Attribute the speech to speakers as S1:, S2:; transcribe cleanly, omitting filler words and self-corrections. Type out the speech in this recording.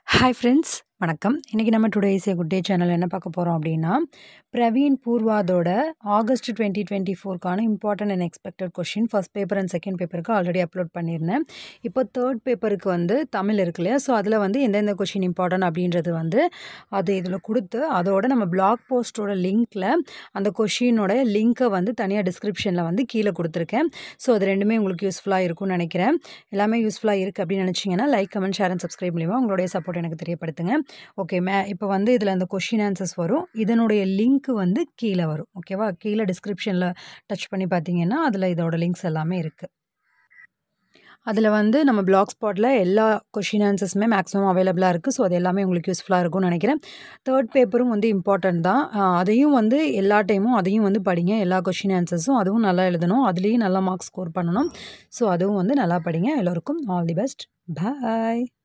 S1: Hi friends வணக்கம். இன்றைக்கி நம்ம today is a good day channel என்ன பார்க்க போகிறோம் அப்படின்னா, பிரவீன் பூர்வாதோட ஆகஸ்ட் 2024க்கான important and expected question first paper and second பேப்பருக்கு ஆல்ரெடி அப்லோட் பண்ணியிருந்தேன். இப்போ தேர்ட் பேப்பருக்கு வந்து தமிழ் இருக்கு இல்லையா, ஸோ அதில் வந்து எந்தெந்த கொஷின் இம்பார்ட்டன்ட் அப்படின்றது வந்து அது இதில் கொடுத்து, அதோட நம்ம பிளாக் போஸ்ட்டோட லிங்க்கில் அந்த கொஷினோட லிங்க்கை வந்து தனியாக டிஸ்கிரிப்ஷனில் வந்து கீழே கொடுத்துருக்கேன். ஸோ அது ரெண்டுமே உங்களுக்கு யூஸ்ஃபுல்லாக இருக்கும்னு நினைக்கிறேன். எல்லாமே யூஸ்ஃபுல்லாக இருக்குது அப்படின்னு நினச்சிங்கன்னா like, comment, share and subscribe மூலிமா உங்களுடைய சப்போர்ட் எனக்கு தெரியப்படுத்துங்க. ஓகே, இப்போ வந்து இதில் அந்த கொஷின் ஆன்சர்ஸ் வரும். இதனுடைய லிங்க் வந்து கீழே வரும். ஓகேவா, கீழே டிஸ்கிரிப்ஷனில் டச் பண்ணி பார்த்தீங்கன்னா அதில் இதோட லிங்க்ஸ் எல்லாமே இருக்குது. அதில் வந்து நம்ம பிளாக் ஸ்பாட்டில் எல்லா கொஷின் ஆன்சர்ஸுமே மேக்ஸிமம் அவைலபிளாக இருக்குது. ஸோ அது எல்லாமே உங்களுக்கு யூஸ்ஃபுல்லாக இருக்கும்னு நினைக்கிறேன். தேர்ட் பேப்பரும் வந்து இம்பார்ட்டன்ட் தான். அதையும் வந்து எல்லா டைமும் அதையும் வந்து படிங்க. எல்லா கொஷின் ஆன்சர்ஸும் அதுவும் நல்லா எழுதணும். அதுலேயும் நல்லா மார்க்ஸ் ஸ்கோர் பண்ணணும். ஸோ அதுவும் வந்து நல்லா படிங்க. எல்லோருக்கும் ஆல் தி பெஸ்ட். பாய்.